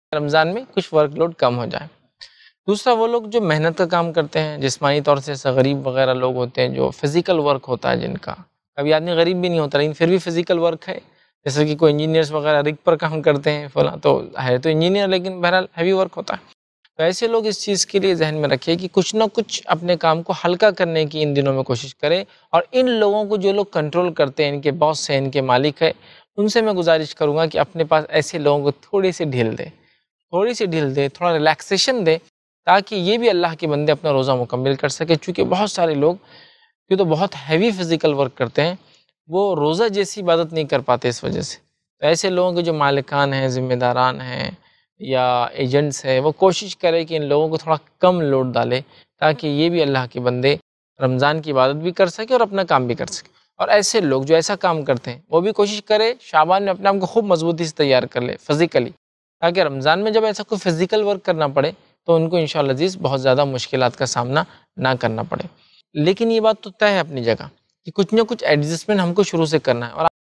رمضان میں کچھ work load کم ہو جائے۔ دوسرا وہ لوگ جو محنت کا کام کرتے ہیں، جسمانی طور سے غریب وغیرہ لوگ ہوتے ہیں، جو فزیکل ورک ہوتا ہے جن کا، کبھی آدمی غریب بھی نہیں ہوتا لیکن پھر بھی فزیکل ورک ہے، جیسے کہ کوئی انجینئرس وغیرہ رگ پر کام کرتے ہیں فلاں، تو ہے تو انجینئر لیکن بہرحال ہیوی ورک ہوتا ہے، تو ایسے لوگ اس چیز کے لیے ذہن میں رکھے کہ کچھ نہ کچھ اپنے کام کو ہلکا کرنے کی ان دنوں میں کوشش کرے، اور ان لوگوں کو جو لوگ کنٹرول کرتے ہیں، ان کے باس ہیں، ان کے مالک ہیں، ان سے میں گزارش کروں گا کہ اپنے پاس ایسے لوگوں کو تھوڑی سی ڈھیل دے، تھوڑا ریلیکسیشن دے، تاکہ یہ بھی اللہ کے بندے اپنا روزہ مکمل کر سکے، چونکہ بہت سارے لوگ جو تو بہت ہیوی فزیکل ورک کرتے ہیں وہ روزہ جیسی عبادت نہیں کر پاتے اس وجہ سے، تو ایسے لوگوں کے جو مالکان ہیں، ذمہ داران ہیں یا ایجنٹس ہیں، وہ کوشش کرے کہ ان لوگوں کو تھوڑا کم لوڈ ڈالے، تاکہ یہ بھی اللہ کے بندے رمضان کی عبادت بھی کر سکے اور اپنا کام بھی کر سکے۔ اور ایسے لوگ جو ایسا کام کرتے ہیں وہ بھی کوشش کرے شعبان میں اپنے آپ کو خوب مضبوطی سے تیار کر لے فزیکلی، تاکہ رمضان میں جب ایسا کوئی فزیکل ورک کرنا پڑے تو ان کو انشاءاللہ عزیز بہت زیادہ مشکلات کا سامنا نہ کرنا پڑے۔ لیکن یہ بات تو طے ہے اپنی جگہ کہ کچھ نہ کچھ ایڈجسٹمنٹ ہم کو شروع سے کرنا ہے، اور